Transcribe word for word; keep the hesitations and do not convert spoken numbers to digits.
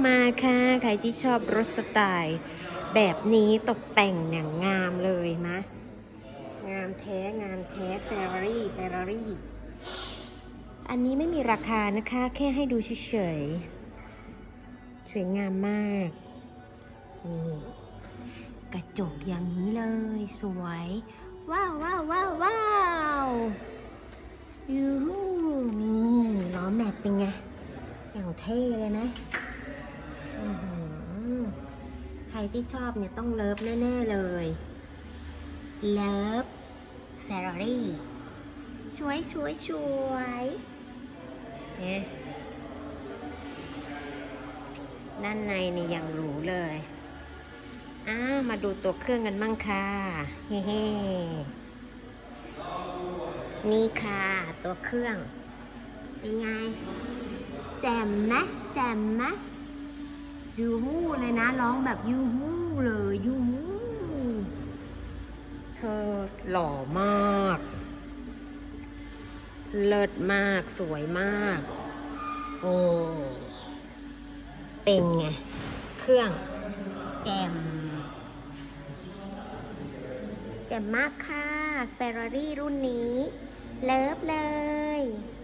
มาค่ะใครที่ชอบรถสไตล์แบบนี้ตกแต่งอย่างงามเลยนะงามแท้งามแท้เฟอร์รารี่เฟอร์รารี่อันนี้ไม่มีราคานะคะแค่ให้ดูเฉยๆสวยงามมากนี่กระจกอย่างนี้เลยสวยว้าวว้าวว้าวว้าวยูหูนี่ล้อแม็กเป็นไงอย่างเท่เลยนะใครที่ชอบเนี่ยต้องเลิฟแน่ๆเลยเลิฟเฟอร์รารี่ช่วยช่วยช่วยเนี่ยด้านในนี่ยังหรูเลยอ่ามาดูตัวเครื่องกันมั่งค่ะเฮ้นี่ค่ะตัวเครื่องเป็นไงแจ่มไหมแจ่มไหมยูฮู้เลยนะร้องแบบยูฮู้เลยยูฮู้เธอหล่อมากเลิศมากสวยมากนี่เป็นไงเครื่องแจ่มแจ่มมากค่ะเฟอร์รารี่รุ่นนี้เลิฟเลย